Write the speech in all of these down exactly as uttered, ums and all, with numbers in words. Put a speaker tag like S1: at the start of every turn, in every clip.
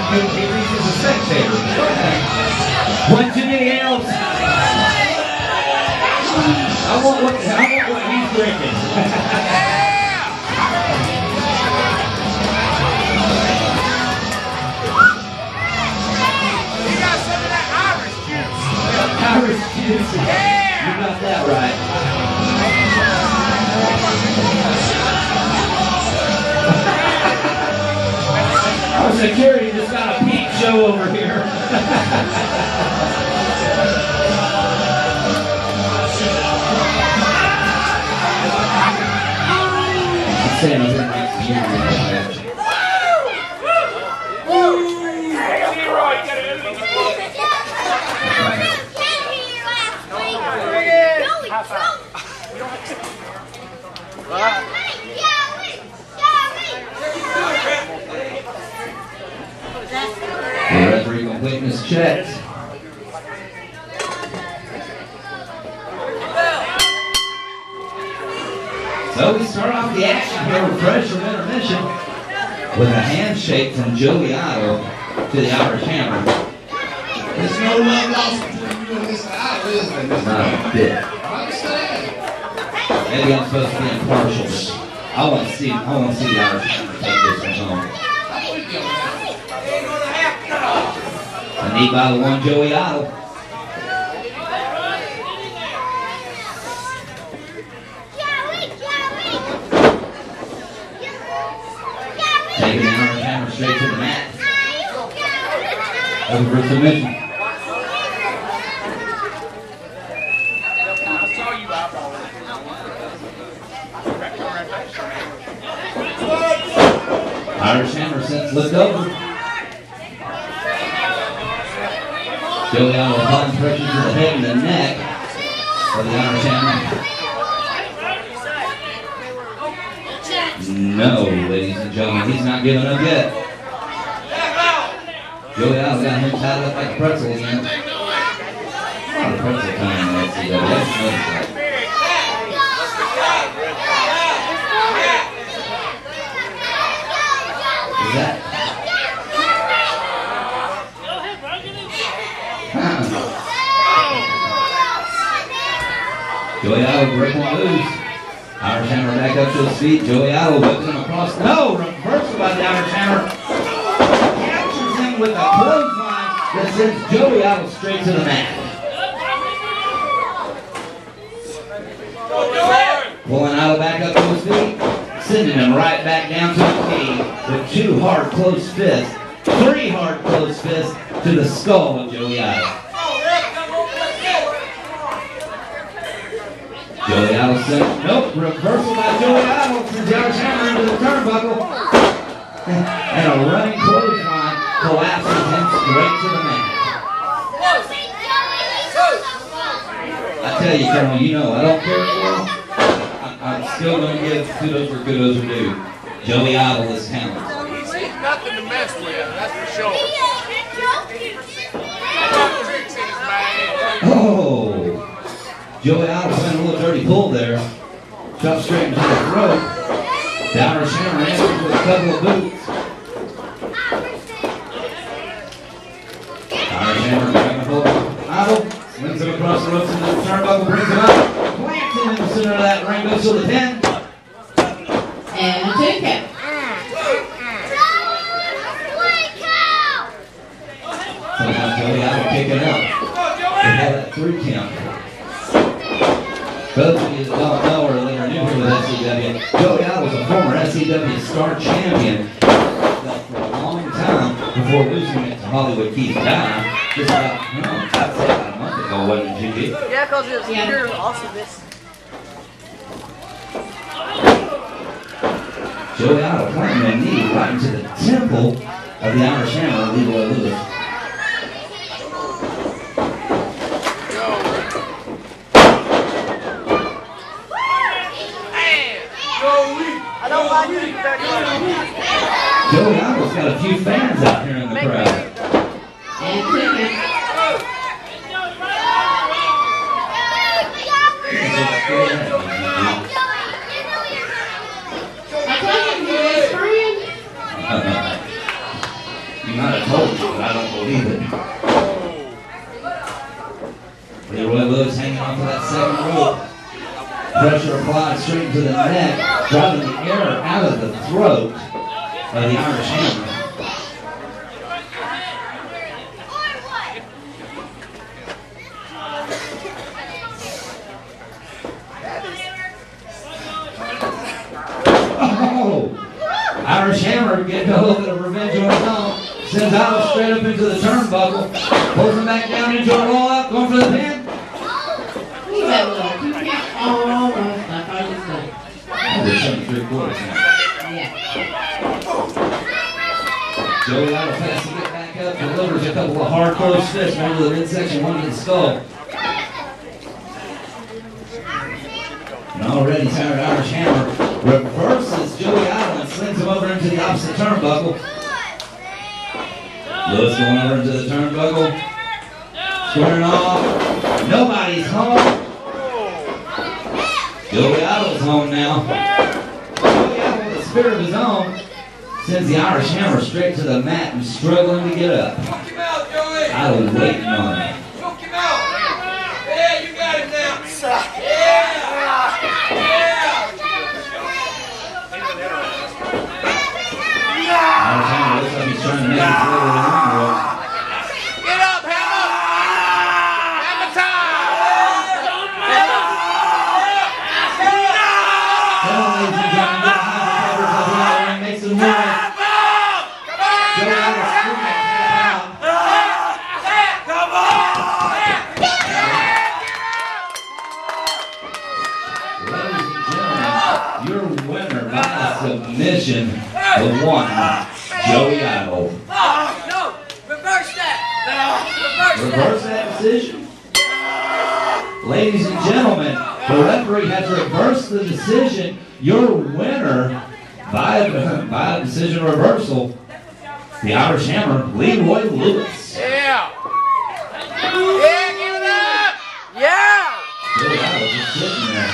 S1: Coach Hayes is a spectator. One too many else. I want what, I want what he's drinking.
S2: You got some of that Irish juice.
S1: Irish juice. Yeah. You got that right. Our security just got a peep show over here. Sam is in next to you. The referee completeness checked. So we start off the action here with fresh from intermission with a handshake from Joey Otto to the Irish Hammer.
S3: There's no love lost between you and Mister Otto, is there?
S1: Not a bit.
S3: I understand.
S1: Maybe I'm supposed to be impartial, but I want to see I want to see the Irish Hammer take this one home. A knee by the one Joey Otto. Taking the Irish Hammer straight to the mat. Over for submission. Irish Hammer since looked over. Joey Otto applying pressure to the head and the neck of the Irish Hammer. No, ladies and gentlemen, he's not giving up yet. Joey Otto got him tied up like a pretzel again. A lot of pretzel time in the N C double A. Is that? Huh. Joey Otto breaking loose. Irish Hammer back up to his feet. Joey Otto whipping him across. No! Reversal by the Irish Hammer. Captures him with a clothesline that sends Joey Otto straight to the mat. Pulling Otto back up to his feet. Sending him right back down to the knee with two hard closed fists. Three hard closed fists to the skull of Joey Otto. Joey Otto sent, nope, reversal by Joey Otto sends the Irish Hammer into the turnbuckle. And a running clothesline collapses him straight to the mat. I tell you, Colonel, you know, I don't care for him. I'm still going to give kudos where kudos are due. Joey Otto is talented.
S2: He's nothing to mess with, that's for sure.
S1: Oh! Joey Otto playing a little dirty pull there. Shot straight into the throat. The Irish Hammer answers with a couple of boots. Irish Hammer grabbing hold of Otto. Swings him across the ropes into the turnbuckle, brings him up. Plants him in the center of that ring, goes to the pin.
S4: And a two count.
S1: Somehow Joey Otto picking up. They had that three count. Both of you that don't know or that are new here with S C W, Joey Otto was a former S C W Star Champion for a long time before losing it to Hollywood Keith Dye. Just about, you know, I'd say about a month ago, wasn't it, G B?
S5: Yeah, because it was
S4: Yeah.
S5: pure awesomeness.
S1: Joey Otto planting a knee right into the temple of the Irish Hammer, Leroy Lewis.
S5: I don't like it.
S1: Joey Otto's got a few fans out here in the crowd.
S4: And two count.
S1: He might have told you, but I don't believe it. Leroy Lewis hanging off of that second rope. Pressure applied straight into the neck, driving the air out of the throat of the Irish Hammer. Oh! Irish Hammer getting a little bit of revenge on his own. Sends Idol straight up into the turnbuckle. Pulls him back down into a rollout, going for the pin.
S4: He got a little two count. Oh, almost. I thought he was done.
S1: We're seven three quarters now.
S4: Yeah.
S1: Joey Idol has to get back up, delivers a couple of hard close fists right to the midsection, one to the skull. An already tired Irish Hammer reverses Joey Idol and slings him over into the opposite turnbuckle. Lewis going over into the turnbuckle. Squaring off. Nobody's home. Joey Idol's home now. Joey Idol with a spirit of his own sends the Irish Hammer straight to the mat and struggling to get up.
S2: Choke him out, Joey.
S1: Idol waiting on him.
S2: Choke him out. Yeah, you got him now. Yeah.
S1: Irish Hammer looks like he's trying to make it through the ring rope.
S2: Get up, Hammer. Hammer time.
S1: Come on, ladies and gentlemen, get behind the covers of the outer ring, make some noise. Joey Idol screaming, tap out. Ladies and gentlemen, your winner by submission, the one, Joey Idol.
S5: No, reverse that. Reverse
S1: Reverse that decision. Ladies and gentlemen, the referee has reversed the decision. Your winner by a, by a decision reversal, the Irish Hammer, Leroy Lewis.
S2: Yeah. Yeah, give it up.
S5: Yeah.
S1: Joey Idol just sitting there.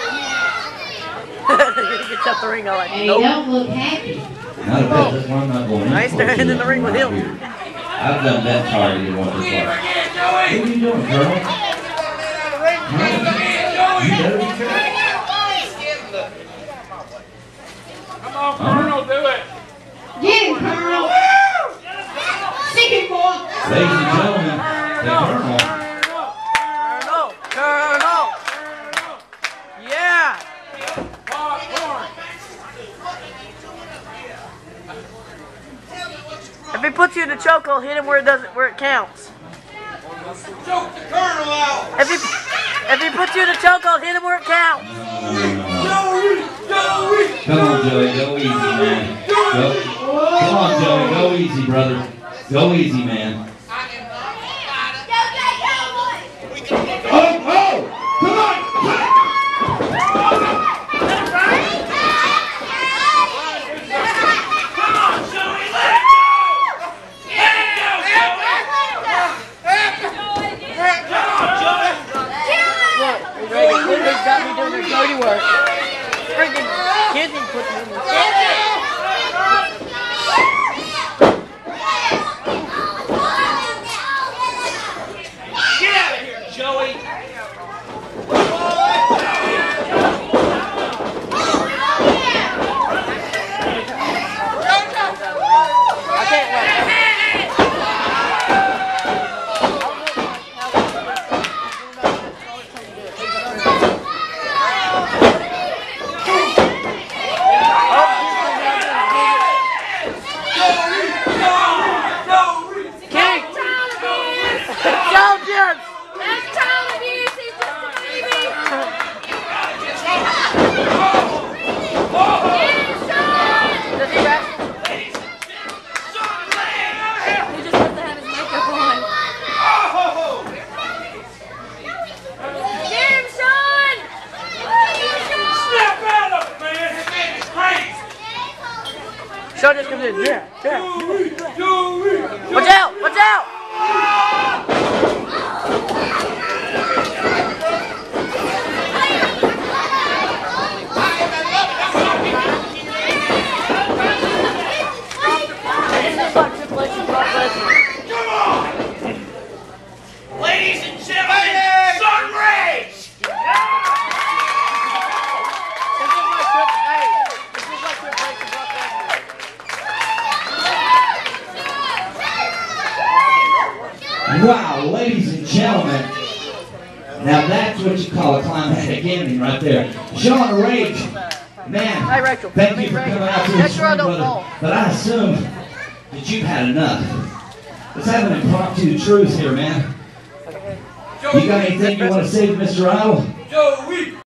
S5: He gets up the ring. I'm like,
S4: And he
S5: nope.
S4: don't look happy.
S1: Not a bet, this one I'm not going in.
S5: I ain't standing in the ring with him.
S1: I've done that targeted one before. What are you doing, Colonel? You better be careful.
S2: Come on, Colonel, do it.
S4: Get him, Colonel. Stick him, boy.
S1: Ladies and gentlemen, the Colonel.
S5: Colonel. Colonel. Yeah. If he puts you in the chokehold, hit him where it doesn't, where it counts.
S2: Choke the Colonel out.
S5: If he, if he puts you in the chokehold, hit him where it counts.
S2: Joey, Joey.
S1: Come on, Joey, go easy, man. Go. Come on, Joey, go easy, brother. Go easy, man. Oh, oh! Come on!
S5: He's got me doing their dirty work. Freaking kids and put me in the
S2: Get out of here, Joey.
S5: I can't wait. Sean just comes in. Yeah, yeah. Watch out! Watch out! This is like Triple H.
S1: Ladies and gentlemen, now that's what you call a climatic ending right there. Showing a rage. Man,
S5: Hey, Rachel.
S1: thank
S5: I mean,
S1: you for
S5: Rachel.
S1: coming out to
S5: Make
S1: this
S5: sure I
S1: ring,
S5: don't
S1: brother.
S5: fall.
S1: But I assume that you've had enough. Let's have an impromptu truce here, man. You got anything you want to say to Mister Idol?
S2: Joey.